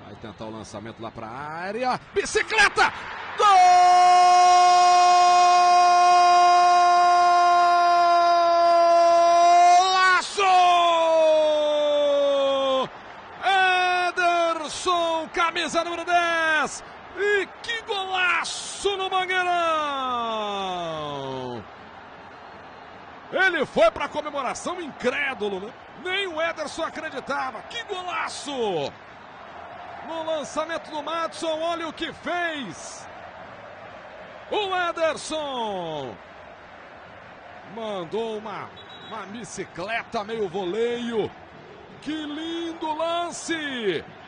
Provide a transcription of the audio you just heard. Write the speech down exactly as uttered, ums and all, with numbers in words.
Vai tentar o lançamento lá para a área. Bicicleta! Golaço! Ederson, camisa número dez. E que golaço no Mangueirão! Ele foi para a comemoração incrédulo, né? Nem o Ederson acreditava. Que golaço! No lançamento do Madison, olha o que fez! O Ederson mandou uma, uma bicicleta meio voleio. Que lindo lance!